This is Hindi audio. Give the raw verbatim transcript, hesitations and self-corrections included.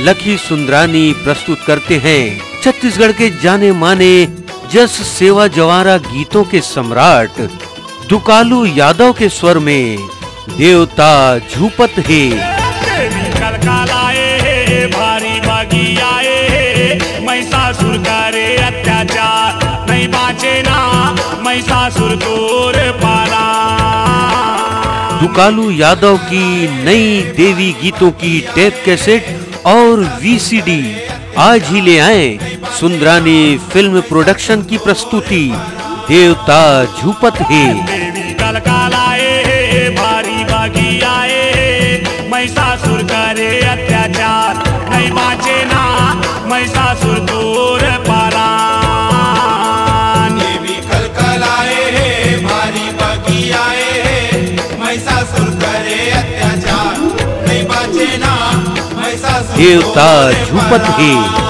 लखी सुंदरानी प्रस्तुत करते हैं छत्तीसगढ़ के जाने माने जस सेवा जवारा गीतों के सम्राट दुकालू यादव के स्वर में देवता झूपत है। भारी बागी आए महिषासुर करे अत्याचार, नहीं बाचे ना महिषासुर तोर पाला। दुकालू यादव की नई देवी गीतों की टेप कैसेट और वीसीडी आज ही ले आए। सुंदरानी फिल्म प्रोडक्शन की प्रस्तुति देवता झूपत है। देवी कलकाल आए भारी बागी आए महिषासुर करे अत्याचार, नहीं बाचे ना महिषासुर तोर पाला। देवी कलकाल आए भारी बागी आए महिषासुर करे अत्याचार, नहीं बाचे ना महिषासुर देवता झूपत है।